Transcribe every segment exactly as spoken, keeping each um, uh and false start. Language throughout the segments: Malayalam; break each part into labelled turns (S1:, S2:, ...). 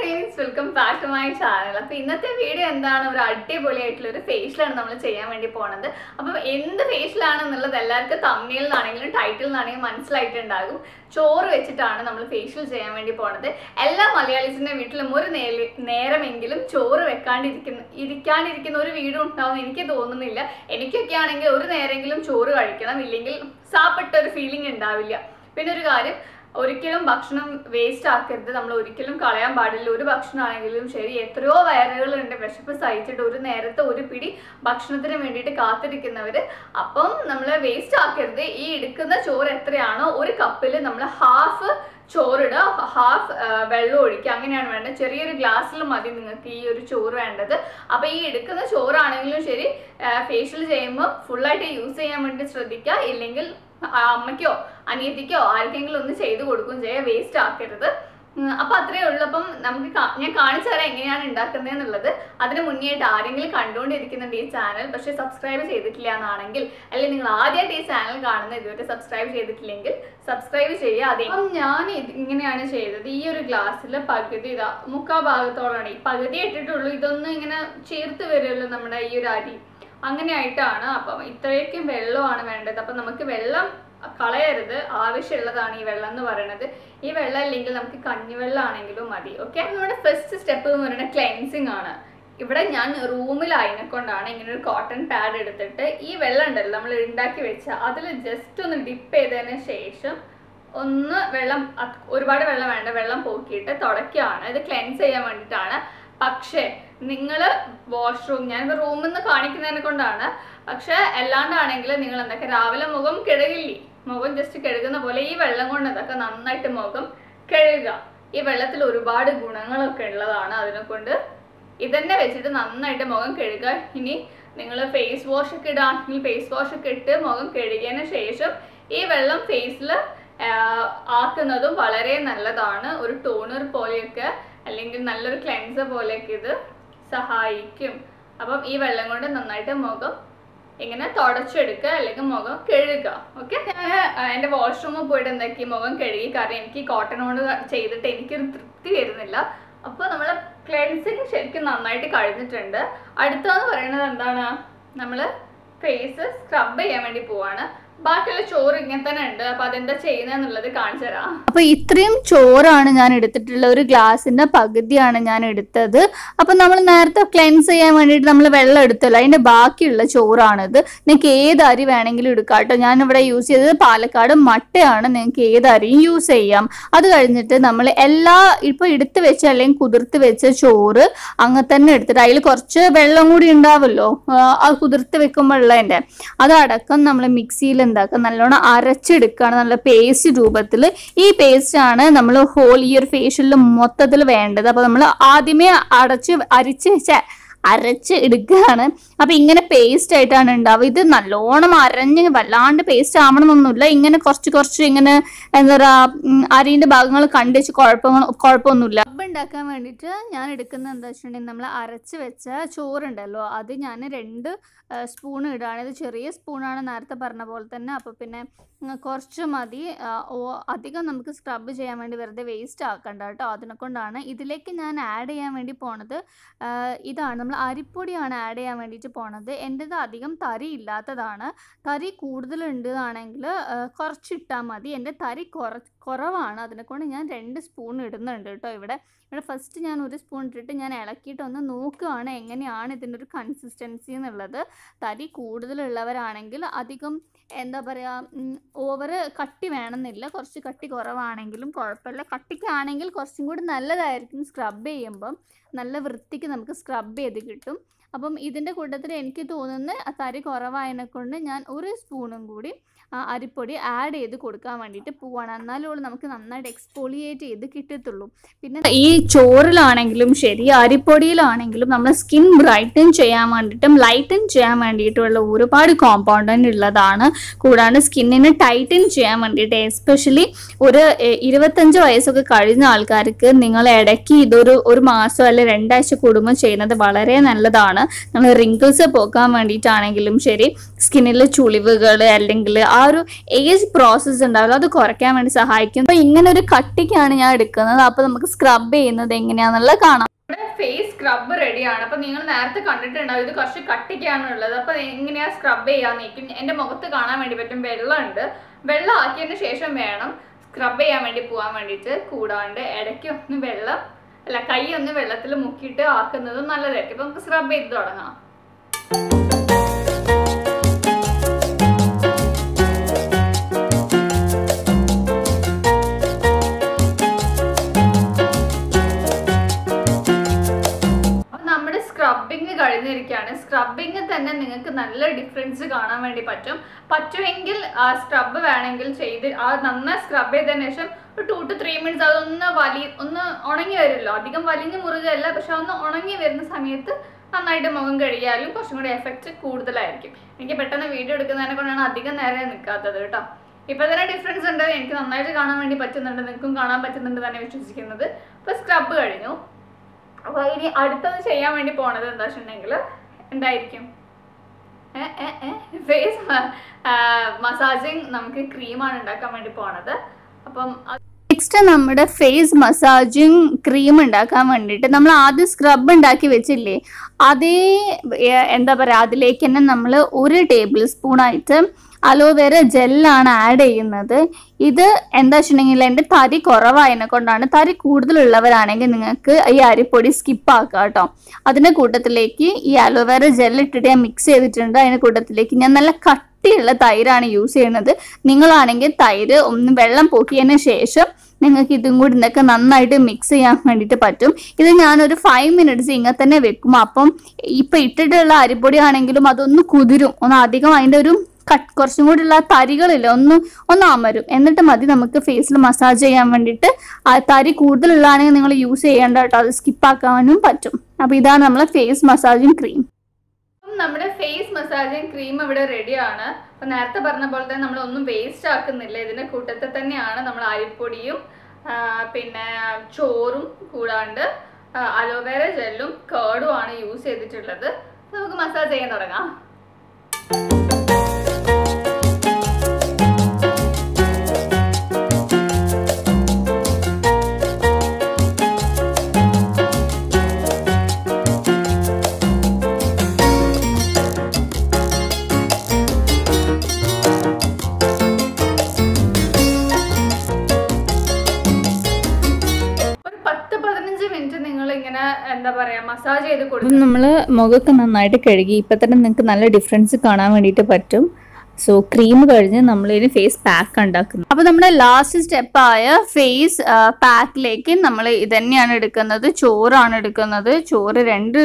S1: friends, welcome back to my channel. അപ്പോൾ ഇന്നത്തെ വീഡിയോ എന്താണ് ഒരു അടിപൊളിയായിട്ടുള്ള ഒരു ഫേഷ്യലാണ് നമ്മൾ ചെയ്യാൻ വേണ്ടി പോകുന്നത്. അപ്പോൾ എന്ത് ഫേഷ്യലാണ് എന്നുള്ളത് എല്ലാവർക്കും തംബ്നെയിലിലാണെങ്കിലും ടൈറ്റിലിലാണെങ്കിലും മനസ്സിലായിട്ടുണ്ടാകും. ചോറ് വെച്ചിട്ടാണ് നമ്മൾ ഫേഷ്യൽ ചെയ്യാൻ വേണ്ടി പോകുന്നത്. എല്ലാ മലയാളീസിന്റെ വീട്ടിലും ഒരു നേരമെങ്കിലും ചോറ് വെക്കാണ്ടിരിക്കുന്ന ഇരിക്കാണ്ടിരിക്കുന്ന ഒരു വീടും ഉണ്ടാവുമെന്ന് എനിക്ക് തോന്നുന്നില്ല. എനിക്കൊക്കെ ആണെങ്കിൽ ഒരു നേരമെങ്കിലും ചോറ് കഴിക്കണം, ഇല്ലെങ്കിൽ സാപ്പിട്ട ഒരു ഫീലിംഗ് ഉണ്ടാവില്ല. പിന്നെ ഒരു കാര്യം, ഒരിക്കലും ഭക്ഷണം വേസ്റ്റ് ആക്കരുത്. നമ്മൾ ഒരിക്കലും കളയാൻ പാടില്ല. ഒരു ഭക്ഷണമാണെങ്കിലും ശരി, എത്രയോ വയറുകളുണ്ട് വിശപ്പ് സഹിച്ചിട്ട് ഒരു നേരത്തെ ഒരു പിടി ഭക്ഷണത്തിന് വേണ്ടിയിട്ട് കാത്തിരിക്കുന്നവർ. അപ്പം നമ്മൾ വേസ്റ്റ് ആക്കരുത്. ഈ എടുക്കുന്ന ചോറ് എത്രയാണോ ഒരു കപ്പിൽ നമ്മൾ ഹാഫ് ചോറിടുക, ഹാഫ് വെള്ളം ഒഴിക്കുക. അങ്ങനെയാണ് വേണ്ടത്. ചെറിയൊരു ഗ്ലാസ്സിൽ മതി നിങ്ങൾക്ക് ഈ ഒരു ചോറ് വേണ്ടത്. അപ്പോൾ ഈ എടുക്കുന്ന ചോറാണെങ്കിലും ശരി, ഫേഷ്യൽ ചെയ്യുമ്പോൾ ഫുള്ളായിട്ട് യൂസ് ചെയ്യാൻ വേണ്ടി ശ്രദ്ധിക്കുക. ഇല്ലെങ്കിൽ അമ്മയ്ക്കോ അനിയത്തിക്കോ ആർക്കെങ്കിലും ഒന്ന് ചെയ്ത് കൊടുക്കുകയും ചെയ്യുക. വേസ്റ്റ് ആക്കരുത്. അപ്പം അത്രയേ ഉള്ളൂ. അപ്പം നമുക്ക് ഞാൻ കാണിച്ചു തരാം എങ്ങനെയാണ് ഉണ്ടാക്കുന്നത് എന്നുള്ളത്. അതിന് മുന്നേ ആയിട്ട് ആരെങ്കിലും കണ്ടുകൊണ്ടിരിക്കുന്നുണ്ട് ഈ ചാനൽ, പക്ഷേ സബ്സ്ക്രൈബ് ചെയ്തിട്ടില്ല എന്നാണെങ്കിൽ, അല്ലെങ്കിൽ നിങ്ങൾ ആദ്യമായിട്ട് ഈ ചാനൽ കാണുന്നത് ഇതുവരെ സബ്സ്ക്രൈബ് ചെയ്തിട്ടില്ലെങ്കിൽ സബ്സ്ക്രൈബ് ചെയ്യുക. അതെ, അപ്പം ഞാൻ ഇത് ഇങ്ങനെയാണ് ചെയ്തത്. ഈ ഒരു ഗ്ലാസ്സിൽ പകുതി ഇതാ മുക്കാ ഭാഗത്തോളാണ്, ഈ പകുതി ഇട്ടിട്ടുള്ളൂ. ഇതൊന്നും ഇങ്ങനെ ചേർത്ത് വരുമല്ലോ നമ്മുടെ ഈ ഒരു അരി, അങ്ങനെ ആയിട്ടാണ്. അപ്പം ഇത്രയൊക്കെ വെള്ളമാണ് വേണ്ടത്. അപ്പം നമുക്ക് വെള്ളം കളയരുത്, ആവശ്യമുള്ളതാണ് ഈ വെള്ളം എന്ന് പറയുന്നത്. ഈ വെള്ളം ഇല്ലെങ്കിൽ നമുക്ക് കഞ്ഞിവെള്ളം ആണെങ്കിലും മതി. ഓക്കെ, നമ്മുടെ ഫസ്റ്റ് സ്റ്റെപ്പ് എന്ന് പറയുന്നത് ക്ലെൻസിങ് ആണ്. ഇവിടെ ഞാൻ റൂമിലായതിനെ കൊണ്ടാണ് ഇങ്ങനെ ഒരു കോട്ടൺ പാഡ് എടുത്തിട്ട് ഈ വെള്ളം ഉണ്ടല്ലോ നമ്മൾ ഉണ്ടാക്കി വെച്ച അതിൽ ജസ്റ്റ് ഒന്ന് ഡിപ്പ് ചെയ്തതിന് ശേഷം ഒന്ന് വെള്ളം, ഒരുപാട് വെള്ളം വേണ്ട, വെള്ളം പോക്കിയിട്ട് തുടയ്ക്കുകയാണ്. ഇത് ക്ലെൻസ് ചെയ്യാൻ വേണ്ടിയിട്ടാണ്. പക്ഷേ നിങ്ങൾ വാഷ്റൂം, ഞാനിപ്പോൾ റൂമിൽ നിന്ന് കാണിക്കുന്നതിനെ കൊണ്ടാണ്, പക്ഷെ അല്ലാണ്ടാണെങ്കിൽ നിങ്ങൾ എന്തൊക്കെ രാവിലെ മുഖം കഴുകില്ലേ, മുഖം ജസ്റ്റ് കഴുകുന്ന പോലെ ഈ വെള്ളം കൊണ്ട് എന്തൊക്കെ നന്നായിട്ട് മുഖം കഴുകുക. ഈ വെള്ളത്തിൽ ഒരുപാട് ഗുണങ്ങളൊക്കെ ഉള്ളതാണ്. അതിനെ കൊണ്ട് ഇതന്നെ വെച്ചിട്ട് നന്നായിട്ട് മുഖം കഴുകുക. ഇനി നിങ്ങൾ ഫേസ് വാഷ് ഒക്കെ ഇടുകയാണെങ്കിൽ ഫേസ് വാഷ് ഒക്കെ ഇട്ട് മുഖം കഴുകിയതിന് ശേഷം ഈ വെള്ളം ഫേസിൽ ആക്കുന്നതും വളരെ നല്ലതാണ്. ഒരു ടോണർ പോലെയൊക്കെ അല്ലെങ്കിൽ നല്ലൊരു ക്ലെൻസർ പോലെയൊക്കെ ഇത് സഹായിക്കും. അപ്പം ഈ വെള്ളം കൊണ്ട് നന്നായിട്ട് മുഖം ഇങ്ങനെ തുടച്ചെടുക്കുക, അല്ലെങ്കിൽ മുഖം കഴുകുക. ഓക്കെ, ഞാൻ എൻ്റെ വാഷ്റൂമിൽ പോയിട്ട് എന്താക്കി മുഖം കഴുകി. കാരണം എനിക്ക് കോട്ടൺ കൊണ്ട് ചെയ്തിട്ട് എനിക്കൊരു തൃപ്തി വരുന്നില്ല. അപ്പോൾ നമ്മൾ ക്ലെൻസിങ് ശരിക്കും നന്നായിട്ട് കഴിഞ്ഞിട്ടുണ്ട്. അടുത്തതെന്ന് പറയുന്നത് എന്താണ്, നമ്മൾ ഫേസ് സ്ക്രബ് ചെയ്യാൻ വേണ്ടി പോവാണ്. ബാക്കിയുള്ള ചോറ് ഇങ്ങനെ തന്നെ ഉണ്ട്. അപ്പൊ അതെന്താ ചെയ്യുന്നതെന്നുള്ളത് കാണിച്ചു തരാം. അപ്പൊ ഇത്രയും ചോറാണ് ഞാൻ എടുത്തിട്ടുള്ള, ഒരു ഗ്ലാസിന്റെ പകുതിയാണ് ഞാൻ എടുത്തത്. അപ്പൊ നമ്മൾ നേരത്തെ ക്ലെൻസ് ചെയ്യാൻ വേണ്ടിയിട്ട് നമ്മൾ വെള്ളം എടുത്തല്ലോ, അതിന്റെ ബാക്കിയുള്ള ചോറാണിത്. നിങ്ങൾക്ക് ഏത് അരി വേണമെങ്കിലും എടുക്കാം കേട്ടോ. ഞാൻ ഇവിടെ യൂസ് ചെയ്തത് പാലക്കാട് മട്ടയാണ്. നിങ്ങൾക്ക് ഏത് അരിയും യൂസ് ചെയ്യാം. അത് കഴിഞ്ഞിട്ട് നമ്മൾ എല്ലാ ഇപ്പൊ എടുത്ത് വെച്ച അല്ലെങ്കിൽ കുതിർത്ത് വെച്ച ചോറ് അങ്ങനെ തന്നെ എടുത്തിട്ട് അതിൽ കുറച്ച് വെള്ളം കൂടി ഉണ്ടാവുമല്ലോ, ആ കുതിർത്ത് വെക്കുമ്പോഴുള്ളതിന്റെ അതടക്കം നമ്മൾ മിക്സിയിൽ എന്താക്കുക, നല്ലോണം അരച്ചെടുക്കുകയാണ്, നല്ല പേസ്റ്റ് രൂപത്തിൽ. ഈ പേസ്റ്റ് ആണ് നമ്മൾ ഹോൾ ഈ ഒരു ഫേഷ്യലിൽ മൊത്തത്തിൽ വേണ്ടത്. അപ്പൊ നമ്മൾ ആദ്യമേ അടച്ച് അരിച്ച് അരച്ച് എടുക്കുകയാണ്. അപ്പൊ ഇങ്ങനെ പേസ്റ്റ് ആയിട്ടാണ് ഉണ്ടാവുക. ഇത് നല്ലോണം അരഞ്ഞ് വല്ലാണ്ട് പേസ്റ്റ് ആവണമെന്നൊന്നുമില്ല. ഇങ്ങനെ കുറച്ച് കുറച്ച് ഇങ്ങനെ എന്താ പറയാ അരിന്റെ ഭാഗങ്ങൾ കണ്ടുവെച്ച് കുഴപ്പങ്ങൾ കുഴപ്പമൊന്നുമില്ല. റബ്ബ് ഉണ്ടാക്കാൻ വേണ്ടിയിട്ട് ഞാൻ എടുക്കുന്നത് എന്താ വെച്ചിട്ടുണ്ടെങ്കിൽ നമ്മൾ അരച്ച് വെച്ച ചോറുണ്ടല്ലോ, അത് ഞാൻ രണ്ട് സ്പൂൺ ഇടുകയാണ്. ഇത് ചെറിയ സ്പൂണാണ് നേരത്തെ പറഞ്ഞ പോലെ തന്നെ. അപ്പോൾ പിന്നെ കുറച്ച് മതി. അധികം നമുക്ക് സ്ക്രബ് ചെയ്യാൻ വേണ്ടി വെറുതെ വേസ്റ്റ് ആക്കണ്ട കേട്ടോ. അതിനെ കൊണ്ടാണ് ഇതിലേക്ക് ഞാൻ ആഡ് ചെയ്യാൻ വേണ്ടി പോണത്. ഇതാണ് നമ്മൾ അരിപ്പൊടിയാണ് ആഡ് ചെയ്യാൻ വേണ്ടിയിട്ട് പോണത്. എൻ്റെത് അധികം തരി ഇല്ലാത്തതാണ്. തരി കൂടുതലുണ്ട് ആണെങ്കിൽ കുറച്ചിട്ടാൽ മതി. എൻ്റെ തരി കുറ കുറവാണ് അതിനെക്കൊണ്ട് ഞാൻ രണ്ട് സ്പൂൺ ഇടുന്നുണ്ട് കേട്ടോ. ഇവിടെ ഇവിടെ ഫസ്റ്റ് ഞാൻ ഒരു സ്പൂൺ ഇട്ടിട്ട് ഞാൻ ഇളക്കിയിട്ട് ഒന്ന് നോക്കുകയാണ് എങ്ങനെയാണ് ഇതിൻ്റെ ഒരു കൺസിസ്റ്റൻസി എന്നുള്ളത്. തരി കൂടുതലുള്ളവരാണെങ്കിൽ അധികം എന്താ പറയുക ഓവർ കട്ടി വേണമെന്നില്ല, കുറച്ച് കട്ടി കുറവാണെങ്കിലും കുഴപ്പമില്ല. കട്ടിക്കാണെങ്കിൽ കുറച്ചും കൂടി നല്ലതായിരിക്കും. സ്ക്രബ് ചെയ്യുമ്പം നല്ല വൃത്തിക്ക് നമുക്ക് സ്ക്രബ് ചെയ്ത് കിട്ടും. അപ്പം ഇതിൻ്റെ കൂട്ടത്തിൽ എനിക്ക് തോന്നുന്ന തരി കുറവായതിനെ കൊണ്ട് ഞാൻ ഒരു സ്പൂണും കൂടി അരിപ്പൊടി ആഡ് ചെയ്ത് കൊടുക്കാൻ വേണ്ടിയിട്ട് പോവാണ്. എന്നാലും നമുക്ക് നന്നായിട്ട് എക്സ്പോളിയേറ്റ് ചെയ്ത് കിട്ടത്തുള്ളൂ. പിന്നെ ഈ ചോറിലാണെങ്കിലും ശരി അരിപ്പൊടിയിലാണെങ്കിലും നമ്മൾ സ്കിൻ ബ്രൈറ്റൻ ചെയ്യാൻ വേണ്ടിയിട്ടും ലൈറ്റൻ ചെയ്യാൻ വേണ്ടിയിട്ടുള്ള ഒരുപാട് കോമ്പൗണ്ടൻ്റ് ഉള്ളതാണ്. കൂടാണ്ട് സ്കിന്നിന് ടൈറ്റൻ ചെയ്യാൻ വേണ്ടിയിട്ട് എസ്പെഷ്യലി ഒരു ഇരുപത്തഞ്ച് വയസ്സൊക്കെ കഴിഞ്ഞ ആൾക്കാർക്ക് നിങ്ങൾ ഇടയ്ക്ക് ഇതൊരു ഒരു മാസം അല്ലെങ്കിൽ രണ്ടാഴ്ച കൂടുമ്പോൾ ചെയ്യുന്നത് വളരെ നല്ലതാണ്. നമ്മൾ റിങ്കിൾസ് പോക്കാൻ വേണ്ടിയിട്ടാണെങ്കിലും ശരി, സ്കിന്നിൽ ചുളിവുകൾ അല്ലെങ്കിൽ ആ ഒരു ഏജ് പ്രോസസ്സ് ഉണ്ടാവില്ല, അത് കുറയ്ക്കാൻ വേണ്ടി സഹായിക്കും. അപ്പൊ ഇങ്ങനെ ഒരു കട്ടിക്കാണ് ഞാൻ എടുക്കുന്നത്. അപ്പൊ നമുക്ക് സ്ക്രബ് ചെയ്യുന്നത് എങ്ങനെയാണെന്നുള്ളത് കാണാം. ഫേസ് സ്ക്രബ് റെഡിയാണ്. അപ്പൊ നിങ്ങൾ നേരത്തെ കണ്ടിട്ടുണ്ടാവും ഇത് കുറച്ച് കട്ടിക്കാണ് ഉള്ളത്. അപ്പൊ എങ്ങനെയാ സ്ക്രബ് ചെയ്യാൻ നിൽക്കും. എന്റെ മുഖത്ത് കാണാൻ വേണ്ടി പറ്റും വെള്ളമുണ്ട്. വെള്ളം ആക്കിയതിന് ശേഷം വേണം സ്ക്രബ് ചെയ്യാൻ വേണ്ടി പോകാൻ വേണ്ടിയിട്ട്. കൂടാണ്ട് ഇടയ്ക്ക് ഒന്ന് വെള്ളം അല്ല കൈ ഒന്ന് വെള്ളത്തിൽ മുക്കിയിട്ട് ആക്കുന്നത് നല്ലതായിരിക്കും. അപ്പൊ നമുക്ക് സ്ക്രബ് ചെയ്ത് തുടങ്ങാം. സ്ക്രബിങ് കഴിഞ്ഞിരിക്കുകയാണ്. സ്ക്രബിങ് തന്നെ നിങ്ങൾക്ക് നല്ല ഡിഫറൻസ് കാണാൻ വേണ്ടി പറ്റും. പറ്റുമെങ്കിൽ ആ സ്ക്രബ് വേണമെങ്കിൽ ചെയ്ത് ആ നന്നായി സ്ക്രബ് ചെയ്തതിന് ശേഷം ഒരു ടു ടു ത്രീ മിനിറ്റ്സ് അതൊന്ന് വലി ഒന്ന് ഉണങ്ങി വരുമല്ലോ. അധികം വലിഞ്ഞ് മുറുകയല്ല, പക്ഷെ ഒന്ന് ഉണങ്ങി വരുന്ന സമയത്ത് നന്നായിട്ട് മുഖം കഴുകിയാലും കുറച്ചും കൂടി എഫക്റ്റ് കൂടുതലായിരിക്കും. എനിക്ക് പെട്ടെന്ന് വീഡിയോ എടുക്കുന്നതിനെ കൊണ്ടാണ് അധികം നേരം നിൽക്കാത്തത് കേട്ടോ. ഇപ്പൊ തന്നെ ഡിഫറൻസ് ഉണ്ട്, എനിക്ക് നന്നായിട്ട് കാണാൻ വേണ്ടി പറ്റുന്നുണ്ട്, നിങ്ങൾക്കും കാണാൻ പറ്റുന്നുണ്ട് തന്നെ വിശ്വസിക്കുന്നത്. അപ്പൊ സ്ക്രബ് കഴിഞ്ഞു. അപ്പൊ ഇനി അടുത്തത് ചെയ്യാൻ വേണ്ടി പോണത് എന്താ വെച്ചിട്ടുണ്ടെങ്കിൽ എന്തായിരിക്കും, ഫേസ് മസാജിങ് നമുക്ക് ക്രീമാണ് ഉണ്ടാക്കാൻ വേണ്ടി പോണത്. അപ്പം നെക്സ്റ്റ് നമ്മുടെ ഫേസ് മസാജിങ് ക്രീം ഉണ്ടാക്കാൻ വേണ്ടിയിട്ട് നമ്മൾ ആദ്യം സ്ക്രബ് ഉണ്ടാക്കി വെച്ചില്ലേ, അതേ എന്താ പറയുക അതിലേക്ക് തന്നെ നമ്മൾ ഒരു ടേബിൾ സ്പൂൺ ആയിട്ട് അലോവേര ജെല്ലാണ് ആഡ് ചെയ്യുന്നത്. ഇത് എന്താ വെച്ചിട്ടുണ്ടെങ്കിൽ എൻ്റെ തരി കുറവായതിനെ കൊണ്ടാണ്. തരി കൂടുതലുള്ളവരാണെങ്കിൽ നിങ്ങൾക്ക് ഈ അരിപ്പൊടി സ്കിപ്പ് ആക്കുക കേട്ടോ. അതിൻ്റെ കൂട്ടത്തിലേക്ക് ഈ അലോവേര ജെൽ ഇട്ടിട്ട് ഞാൻ മിക്സ് ചെയ്തിട്ടുണ്ട്. അതിൻ്റെ കൂട്ടത്തിലേക്ക് ഞാൻ നല്ല കട്ടിയുള്ള തൈരാണ് യൂസ് ചെയ്യുന്നത്. നിങ്ങളാണെങ്കിൽ തൈര് ഒന്ന് വെള്ളം പോക്കിയതിന് ശേഷം നിങ്ങൾക്ക് ഇതും കൂടി ഇതൊക്കെ നന്നായിട്ട് മിക്സ് ചെയ്യാൻ വേണ്ടിയിട്ട് പറ്റും. ഇത് ഞാനൊരു ഫൈവ് മിനിറ്റ്സ് ഇങ്ങനെ തന്നെ വെക്കും. അപ്പം ഇപ്പം ഇട്ടിട്ടുള്ള അരിപ്പൊടി ആണെങ്കിലും അതൊന്ന് കുതിരും, ഒന്ന് അധികം അതിൻ്റെ ഒരു കട്ട് കുറച്ചും കൂടി ഉള്ള തരികളില്ല ഒന്ന് ഒന്ന് അമരും. എന്നിട്ട് മതി നമുക്ക് ഫേസിൽ മസാജ് ചെയ്യാൻ വേണ്ടിയിട്ട്. ആ തരി കൂടുതലുള്ളതാണെങ്കിൽ നിങ്ങൾ യൂസ് ചെയ്യേണ്ട കേട്ടോ, അത് സ്കിപ്പാക്കാനും പറ്റും. അപ്പോൾ ഇതാണ് നമ്മളെ ഫേസ് മസാജിങ് ക്രീം. നമ്മുടെ ഫേസ് മസാജിങ് ക്രീം ഇവിടെ റെഡിയാണ്. അപ്പം നേരത്തെ പറഞ്ഞ പോലെ തന്നെ നമ്മളൊന്നും വേസ്റ്റ് ആക്കുന്നില്ല. ഇതിൻ്റെ കൂട്ടത്തിൽ തന്നെയാണ് നമ്മൾ അരിപ്പൊടിയും പിന്നെ ചോറും കൂടാണ്ട് അലോവേര ജെല്ലും കേർഡും ആണ് യൂസ് ചെയ്തിട്ടുള്ളത്. നമുക്ക് മസാജ് ചെയ്യാൻ തുടങ്ങാം. എന്താ പറയാ മസാജ് ചെയ്ത് കൊടുക്കും. നമ്മൾ മുഖമൊക്കെ നന്നായിട്ട് കഴുകി ഇപ്പം തന്നെ നിങ്ങൾക്ക് നല്ല ഡിഫറൻസ് കാണാൻ വേണ്ടിയിട്ട് പറ്റും. സോ ക്രീം കഴിഞ്ഞ് നമ്മളിനി ഫേസ് പാക്ക് ഉണ്ടാക്കുന്നു. അപ്പോൾ നമ്മുടെ ലാസ്റ്റ് സ്റ്റെപ്പായ ഫേസ് പാക്കിലേക്ക് നമ്മൾ ഇതന്നെയാണ് എടുക്കുന്നത്. ചോറാണ് എടുക്കുന്നത്. ചോറ് രണ്ട്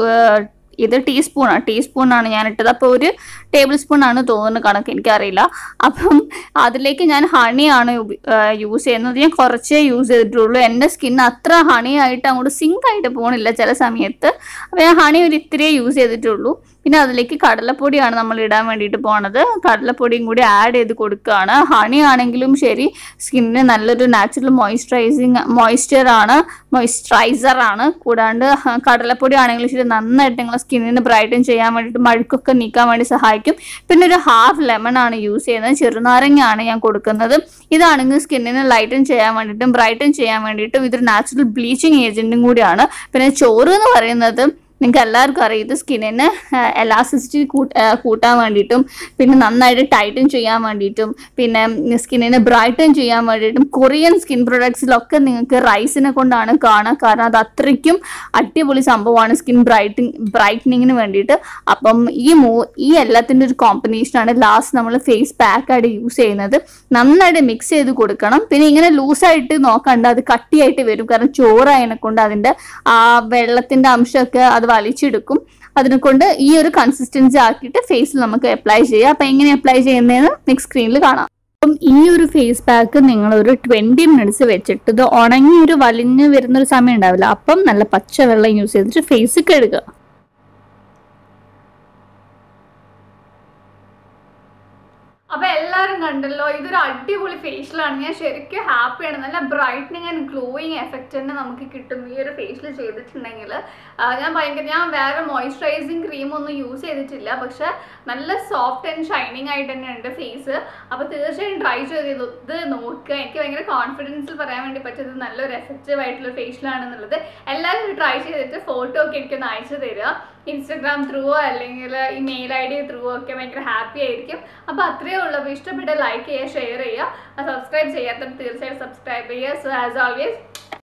S1: ഇത് ടീസ്പൂണാണ് ടീസ്പൂണാണ് ഞാൻ ഇട്ടത്. അപ്പോൾ ഒരു ടേബിൾ സ്പൂൺ ആണ് തോന്നുന്ന കണക്ക്, എനിക്കറിയില്ല. അപ്പം അതിലേക്ക് ഞാൻ ഹണിയാണ് യൂസ് ചെയ്യുന്നത്. ഞാൻ കുറച്ചേ യൂസ് ചെയ്തിട്ടുള്ളൂ. എൻ്റെ സ്കിൻ അത്ര ഹണി ആയിട്ട് അങ്ങോട്ട് സിങ്ക് ആയിട്ട് പോകണില്ല ചില സമയത്ത്. അപ്പോൾ ഞാൻ ഹണി ഒരു ഇത്രയേ യൂസ് ചെയ്തിട്ടുള്ളൂ. പിന്നെ അതിലേക്ക് കടലപ്പൊടിയാണ് നമ്മൾ ഇടാൻ വേണ്ടിയിട്ട് പോണത്. കടലപ്പൊടിയും കൂടി ആഡ് ചെയ്ത് കൊടുക്കുകയാണ്. ഹണി ആണെങ്കിലും ശരി സ്കിന്നിന് നല്ലൊരു നാച്ചുറൽ മോയ്സ്ചറൈസിങ് മോയ്സ്ചറാണ് മോയ്സ്ചറൈസറാണ്. കൂടാണ്ട് കടലപ്പൊടി ആണെങ്കിലും ശരി നന്നായിട്ട് നിങ്ങളെ സ്കിന്നിന് ബ്രൈറ്റൻ ചെയ്യാൻ വേണ്ടിയിട്ട് മഴുക്കൊക്കെ നീക്കാൻ വേണ്ടി സഹായിക്കും. പിന്നെ ഒരു ഹാഫ് ലെമൺ ആണ് യൂസ് ചെയ്യുന്നത്. ചെറുനാരങ്ങയാണ് ഞാൻ കൊടുക്കുന്നത്. ഇതാണെങ്കിൽ സ്കിന്നിന് ലൈറ്റൻ ചെയ്യാൻ വേണ്ടിയിട്ടും ബ്രൈറ്റൻ ചെയ്യാൻ വേണ്ടിയിട്ടും ഇതൊരു നാച്ചുറൽ ബ്ലീച്ചിങ് ഏജന്റും കൂടിയാണ്. പിന്നെ ചോറ് എന്ന് പറയുന്നത് നിങ്ങൾക്ക് എല്ലാവർക്കും അറിയാം ഇത് സ്കിന്നിന് എലാസ്റ്റിസിറ്റി കൂട്ടാൻ വേണ്ടിയിട്ടും പിന്നെ നന്നായിട്ട് ടൈറ്റൻ ചെയ്യാൻ വേണ്ടിയിട്ടും പിന്നെ സ്കിന്നിനെ ബ്രൈറ്റൻ ചെയ്യാൻ വേണ്ടിയിട്ടും കൊറിയൻ സ്കിൻ പ്രൊഡക്ട്സിലൊക്കെ നിങ്ങൾക്ക് റൈസിനെ കൊണ്ടാണ് കാണുക. കാരണം അത് അത്രയ്ക്കും അടിപൊളി സംഭവമാണ് സ്കിൻ ബ്രൈറ്റിങ് ബ്രൈറ്റനിങ്ങിന് വേണ്ടിയിട്ട്. അപ്പം ഈ മൂ ഈ എല്ലാത്തിൻ്റെ ഒരു കോമ്പിനേഷനാണ് ലാസ്റ്റ് നമ്മൾ ഫേസ് പാക്കായിട്ട് യൂസ് ചെയ്യുന്നത്. നന്നായിട്ട് മിക്സ് ചെയ്ത് കൊടുക്കണം. പിന്നെ ഇങ്ങനെ ലൂസായിട്ട് നോക്കണ്ട, അത് കട്ടിയായിട്ട് വരും. കാരണം ചോറായതിനെ കൊണ്ട് അതിൻ്റെ ആ വെള്ളത്തിൻ്റെ അംശമൊക്കെ അത് വലിച്ചെടുക്കും. അതിനെ കൊണ്ട് ഈ ഒരു കൺസിസ്റ്റൻസി ആക്കിയിട്ട് ഫേസിൽ നമുക്ക് അപ്ലൈ ചെയ്യാം. അപ്പം എങ്ങനെ അപ്ലൈ ചെയ്യുന്നതെന്ന് നെക്സ്റ്റ് സ്ക്രീനിൽ കാണാം. അപ്പം ഈ ഒരു ഫേസ് പാക്ക് നിങ്ങൾ ഒരു ട്വൻറ്റി മിനിറ്റ്സ് വെച്ചിട്ട് ഇത് ഉണങ്ങി ഒരു വലിഞ്ഞ് വരുന്നൊരു സമയം ഉണ്ടാവില്ല. അപ്പം നല്ല പച്ചവെള്ളം യൂസ് ചെയ്തിട്ട് ഫേസ് കഴുകുക. അപ്പോൾ എല്ലാവരും കണ്ടല്ലോ, ഇതൊരു അടിപൊളി ഫേഷ്യലാണ്. ഞാൻ ശരിക്കും ഹാപ്പിയാണ്. നല്ല ബ്രൈറ്റനിങ് ആൻഡ് ഗ്ലോയിങ് എഫക്റ്റ് തന്നെ നമുക്ക് കിട്ടും ഈ ഒരു ഫേഷ്യൽ ചെയ്തിട്ടുണ്ടെങ്കിൽ. ഞാൻ ഭയങ്കര ഞാൻ വേറെ മോയ്സ്ചറൈസിങ് ക്രീമൊന്നും യൂസ് ചെയ്തിട്ടില്ല, പക്ഷെ നല്ല സോഫ്റ്റ് ആൻഡ് ഷൈനിങ് ആയിട്ട് തന്നെ ഉണ്ട് ഫേസ്. അപ്പോൾ തീർച്ചയായും ട്രൈ ചെയ്ത് ഇത് നോക്കുക. എനിക്ക് ഭയങ്കര കോൺഫിഡൻസിൽ പറയാൻ വേണ്ടി പറ്റുന്നത് നല്ലൊരു എഫക്റ്റീവ് ആയിട്ടുള്ള ഫേഷ്യലാണെന്നുള്ളത്. എല്ലാവരും ട്രൈ ചെയ്തിട്ട് ഫോട്ടോ ഒക്കെ എനിക്കൊന്ന് അയച്ചു തരിക, ഇൻസ്റ്റഗ്രാം ത്രൂവോ അല്ലെങ്കിൽ ഈ മെയിൽ ഐ ഡി ത്രൂവോ ഒക്കെ. ഭയങ്കര ഹാപ്പി ആയിരിക്കും. അപ്പോൾ അത്രയേ ഉള്ളൂ. അപ്പോൾ ഇഷ്ടപ്പെട്ട ലൈക്ക് ചെയ്യുക, ഷെയർ ചെയ്യുക, സബ്സ്ക്രൈബ് ചെയ്യാത്തവർ തീർച്ചയായും സബ്സ്ക്രൈബ് ചെയ്യുക. So as always